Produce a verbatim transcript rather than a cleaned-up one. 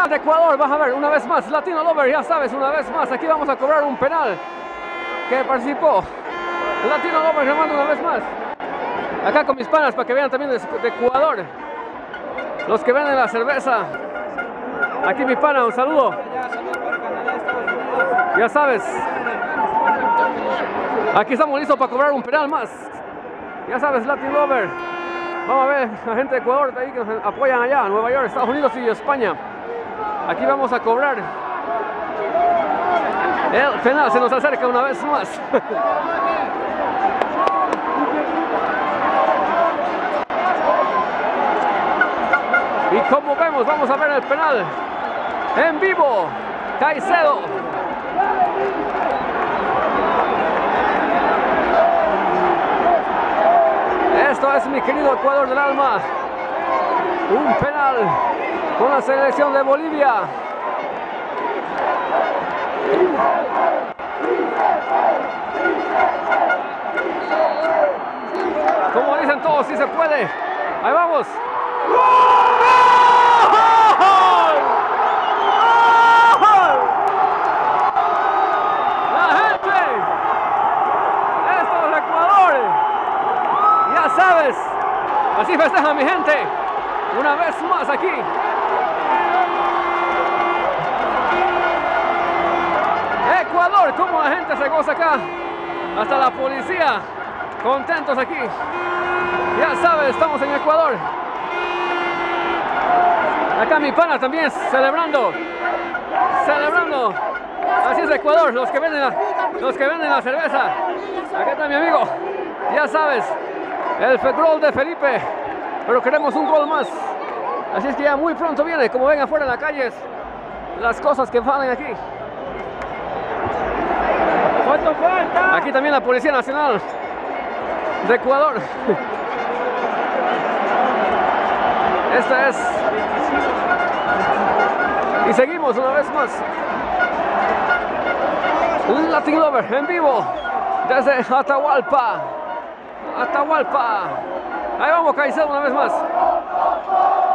de Ecuador, vas a ver una vez más, Latino Lover, ya sabes, una vez más, aquí vamos a cobrar un penal que participó Latino Lover, llamando una vez más. Acá con mis panas para que vean también de, de Ecuador, los que venden la cerveza. Aquí mi pana, un saludo. Ya sabes, aquí estamos listos para cobrar un penal más. Ya sabes, Latin Lover. Vamos a ver a gente de Ecuador de ahí que nos apoyan allá, Nueva York, Estados Unidos y España. Aquí vamos a cobrar el penal, se nos acerca una vez más. Y como vemos, vamos a ver el penal en vivo. Caicedo. Esto es, mi querido Ecuador del alma, un penal con la selección de Bolivia. Como dicen todos, sí se puede. Ahí vamos. La gente, esto es Ecuador. Ya sabes, así festeja mi gente, una vez más aquí. Ecuador, como la gente se goza acá, hasta la policía, contentos aquí. Ya sabes, estamos en Ecuador. Acá mi pana también celebrando, celebrando. Así es Ecuador, los que venden la, los que venden la cerveza. Acá está mi amigo, ya sabes. El gol de Felipe, pero queremos un gol más. Así es que ya muy pronto viene, como ven afuera en las calles, las cosas que valen aquí. ¿Cuánto falta? Aquí también la Policía Nacional de Ecuador. Esta es. Y seguimos una vez más. Un Latin Lover en vivo desde Atahualpa. Atahualpa. Ahí vamos, Caicedo una vez más.